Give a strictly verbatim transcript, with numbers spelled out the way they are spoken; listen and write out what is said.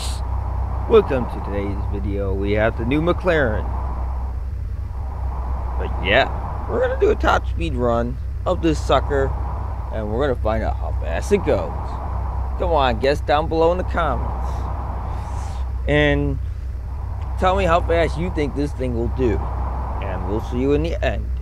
guys, welcome to today's video. We have the new McLaren. But yeah, we're gonna do a top speed run of this sucker, and we're gonna find out how fast it goes. Come on, guess down below in the comments, and tell me how fast you think this thing will do, and we'll see you in the end.